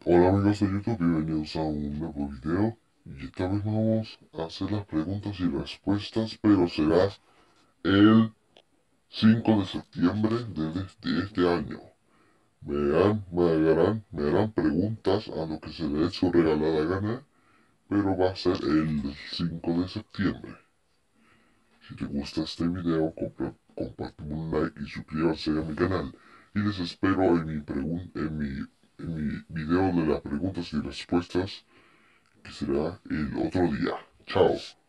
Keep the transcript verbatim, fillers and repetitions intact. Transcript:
Hola amigos de YouTube, bienvenidos a un nuevo video y esta vez vamos a hacer las preguntas y respuestas, pero será el cinco de septiembre de, de este año. Me harán, me harán, me harán preguntas a lo que se le dé su regalada gana, pero va a ser el cinco de septiembre. Si te gusta este video, compárteme un like y suscríbase a mi canal. Y les espero en mi, pregun en mi, en mi video de las preguntas y respuestas que será el otro día. Chao.